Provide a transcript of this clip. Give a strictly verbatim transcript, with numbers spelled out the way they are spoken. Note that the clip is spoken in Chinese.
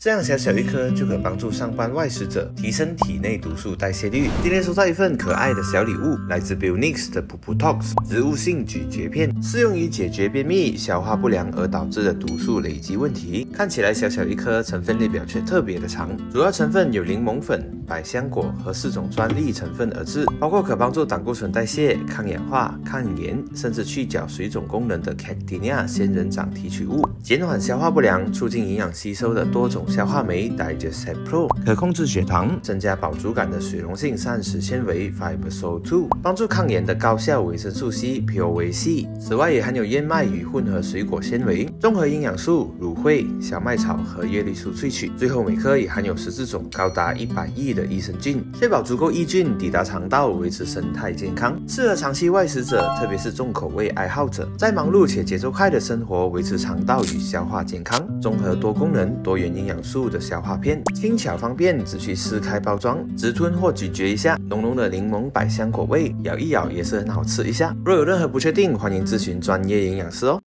这样小小一颗就可帮助上班外食者提升体内毒素代谢率。今天收到一份可爱的小礼物，来自 Bionix 的 Puputox 植物性咀嚼片，适用于解决便秘、消化不良而导致的毒素累积问题。看起来小小一颗，成分列表却特别的长，主要成分有柠檬粉、百香果和四种专利成分而制，包括可帮助胆固醇代谢、抗氧化、抗炎，甚至去角水肿功能的 Cactinia 仙人掌提取物，减缓消化不良、促进营养吸收的多种消化酶 Digestate Pro， 可控制血糖、增加饱足感的水溶性膳食纤维 Fibersol 二， 帮助抗炎的高效维生素 C P O V C。此外，也含有燕麦与混合水果纤维、综合营养素、芦荟、小麦草和叶绿素萃取。最后，每颗也含有十四种高达一百亿的益生菌，确保足够益菌抵达肠道，维持生态健康，适合长期外食者，特别是重口味爱好者，在忙碌且节奏快的生活，维持肠道与消化健康。综合多功能、多元营养素的消化片，轻巧方便，只需撕开包装，直吞或咀嚼一下，浓浓的柠檬百香果味，咬一咬也是很好吃一下。若有任何不确定，欢迎咨询专业营养师哦。